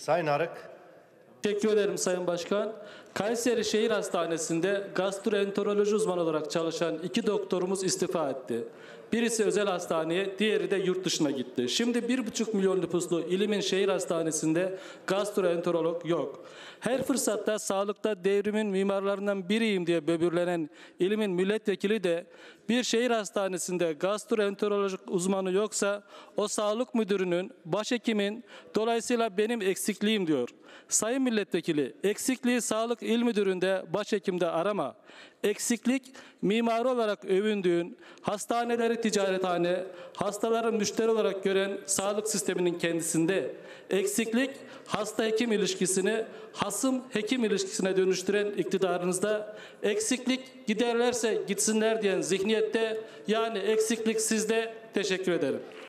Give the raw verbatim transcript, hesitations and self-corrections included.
Sayın Arık. Teşekkür ederim Sayın Başkan. Kayseri Şehir Hastanesi'nde gastroenteroloji uzmanı olarak çalışan iki doktorumuz istifa etti. Birisi özel hastaneye, diğeri de yurt dışına gitti. Şimdi bir buçuk milyon nüfuslu ilimin şehir hastanesinde gastroenterolog yok. Her fırsatta sağlıkta devrimin mimarlarından biriyim diye böbürlenen ilimin milletvekili de bir şehir hastanesinde gastroenterolojik uzmanı yoksa o sağlık müdürünün, başhekimin, dolayısıyla benim eksikliğim diyor. Sayın milletvekili, eksikliği sağlık il müdüründe, başhekimde arama. Eksiklik mimari olarak övündüğün, hastaneleri ticarethane, hastaları müşteri olarak gören sağlık sisteminin kendisinde. Eksiklik hasta-hekim ilişkisini hasım-hekim ilişkisine dönüştüren iktidarınızda. Eksiklik giderlerse gitsinler diyen zihniyette, yani eksiklik sizde. Teşekkür ederim.